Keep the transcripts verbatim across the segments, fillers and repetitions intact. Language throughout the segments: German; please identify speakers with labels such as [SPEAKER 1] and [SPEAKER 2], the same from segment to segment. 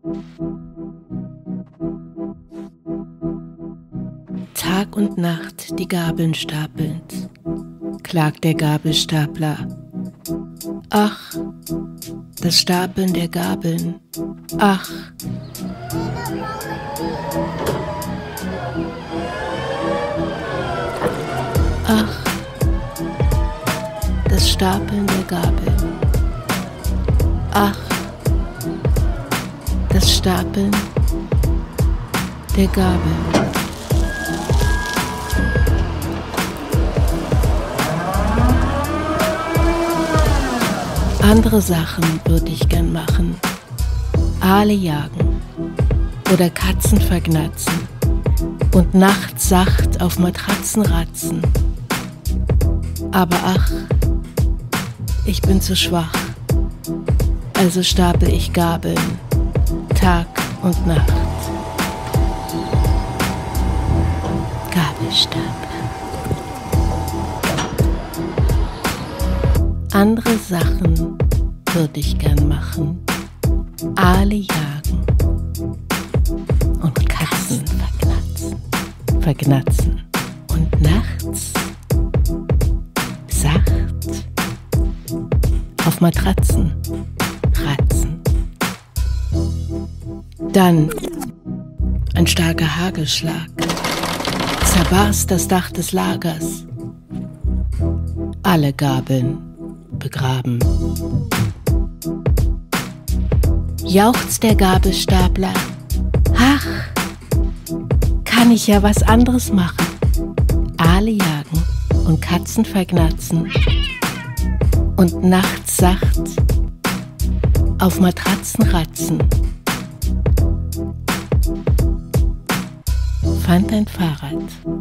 [SPEAKER 1] Tag und Nacht die Gabeln stapelnd, klagt der Gabelstapler. Ach, das Stapeln der Gabeln, ach. Ach, das Stapeln der Gabeln, ach, das Stapeln der Gabeln. Andere Sachen würde ich gern machen. Aale jagen oder Katzen vergnatzen und nachts sacht auf Matratzen ratzen. Aber ach, ich bin zu schwach, also stapel ich Gabeln, Tag und Nacht. Gabelstapler. Andere Sachen würde ich gern machen. Aale jagen und Katzen vergnatzen, vergnatzen und nachts sacht auf Matratzen ratzen. Dann ein starker Hagelschlag zerbarst das Dach des Lagers. Alle Gabeln begraben. Jauchzt der Gabelstapler. Ach, kann ich ja was anderes machen. Aale jagen und Katzen vergnatzen und nachts sacht auf Matratzen ratzen. Fand ein Fahrrad,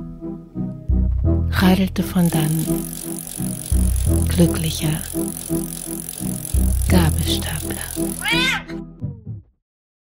[SPEAKER 1] radelte von dannen, glücklicher Gabelstapler.